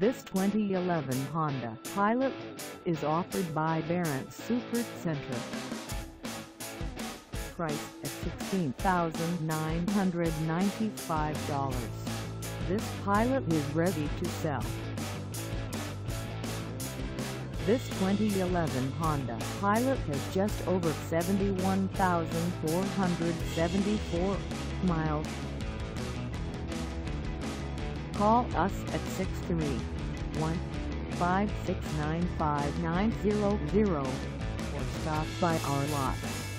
This 2011 Honda Pilot is offered by Barron's Super Center. Price at $16,995. This Pilot is ready to sell. This 2011 Honda Pilot has just over 71,474 miles. Call us at 631-569-5900 or stop by our lot.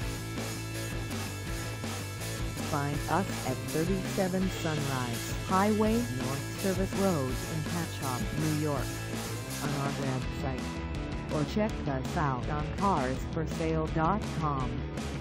Find us at 37 Sunrise Highway North Service Road in Patchog, New York, on our website, or check us out on carsforsale.com.